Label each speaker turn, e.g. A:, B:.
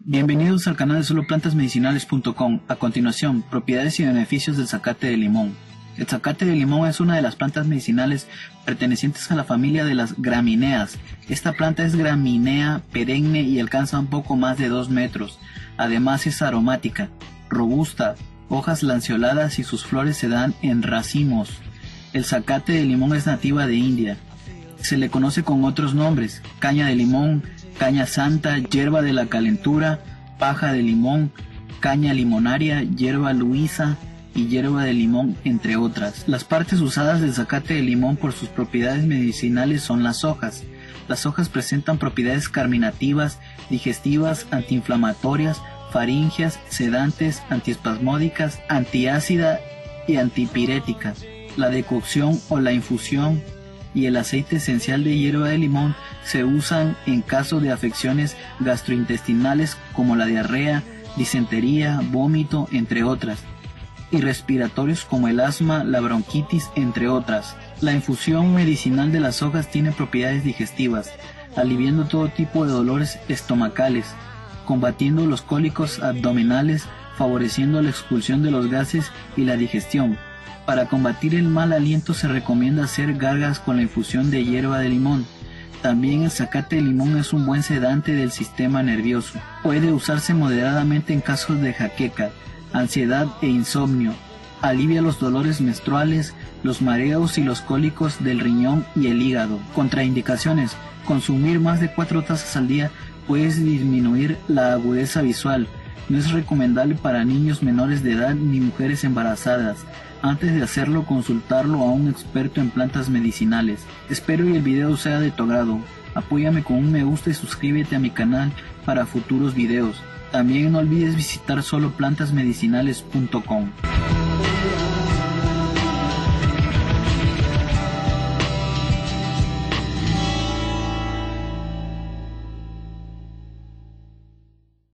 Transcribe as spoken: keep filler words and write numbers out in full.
A: Bienvenidos al canal de solo plantas medicinales punto com. A continuación, propiedades y beneficios del zacate de limón. El zacate de limón es una de las plantas medicinales pertenecientes a la familia de las gramíneas. Esta planta es gramínea perenne y alcanza un poco más de dos metros. Además es aromática, robusta, hojas lanceoladas y sus flores se dan en racimos. El zacate de limón es nativa de India. Se le conoce con otros nombres: caña de limón, caña santa, hierba de la calentura, paja de limón, caña limonaria, hierba luisa y hierba de limón, entre otras. Las partes usadas del zacate de limón por sus propiedades medicinales son las hojas. Las hojas presentan propiedades carminativas, digestivas, antiinflamatorias, faríngeas, sedantes, antiespasmódicas, antiácida y antipiréticas. La decocción o la infusión y el aceite esencial de hierba de limón se usan en caso de afecciones gastrointestinales como la diarrea, disentería, vómito, entre otras, y respiratorios como el asma, la bronquitis, entre otras. La infusión medicinal de las hojas tiene propiedades digestivas, aliviando todo tipo de dolores estomacales, combatiendo los cólicos abdominales, favoreciendo la expulsión de los gases y la digestión. Para combatir el mal aliento se recomienda hacer gargas con la infusión de hierba de limón. También el zacate de limón es un buen sedante del sistema nervioso. Puede usarse moderadamente en casos de jaqueca, ansiedad e insomnio. Alivia los dolores menstruales, los mareos y los cólicos del riñón y el hígado. Contraindicaciones: consumir más de cuatro tazas al día puede disminuir la agudeza visual. No es recomendable para niños menores de edad ni mujeres embarazadas. Antes de hacerlo, consultarlo a un experto en plantas medicinales. Espero que el video sea de tu agrado. Apóyame con un me gusta y suscríbete a mi canal para futuros videos. También no olvides visitar solo plantas medicinales punto com.